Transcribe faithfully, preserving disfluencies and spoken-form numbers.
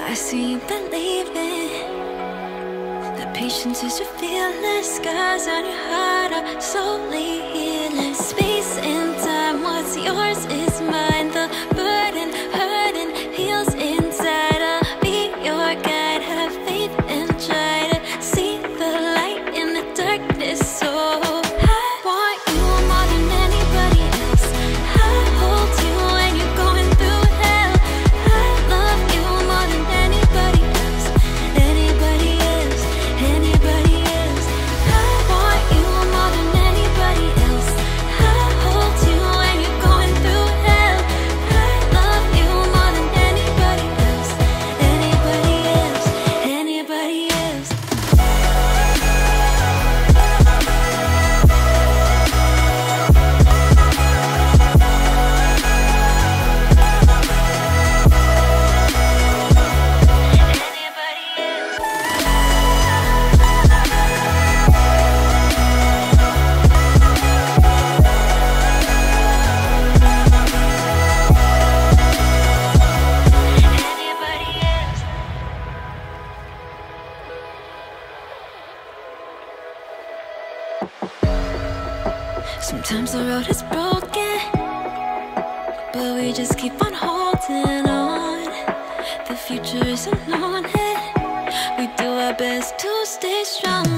I see you believing that patience is your fearless. Scars on your heart are slowly healing. Space and time, what's yours is mine. The burden, hurting, heals inside. I'll be your guide, have faith and try to see the light in the darkness. So I want you more than anybody else. I hold you when you're going through hell. I love you more than anybody else. Anybody else, anybody else. I want you more than anybody else. I hold you when you're going through hell. I love you more than anybody else. Anybody else, anybody else. Sometimes the road is broken, but we just keep on holding on. The future is unknown, and we do our best to stay strong.